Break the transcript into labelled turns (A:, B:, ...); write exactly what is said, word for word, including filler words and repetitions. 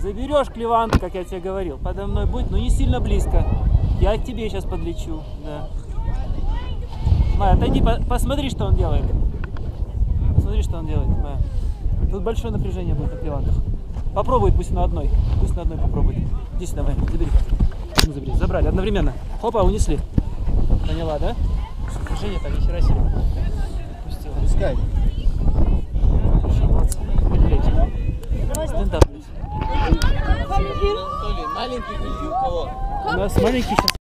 A: Заберешь клевант, как я тебе говорил, подо мной будет, но не сильно близко. Я к тебе сейчас подлечу, да. Майя, отойди, по посмотри, что он делает. Посмотри, что он делает, Майя. Тут большое напряжение будет на клевантах. Попробуй, пусть на одной. Пусть на одной попробует. Иди сюда, Майя, забери. Ну, забери. Забрали одновременно. Хопа, унесли. Поняла, да? Напряжение так, ни хера себе. Пустила.
B: Пускай.
A: Хорошо, молодцы. Стендап.
B: Маленький или у кого?
A: У нас маленький сейчас.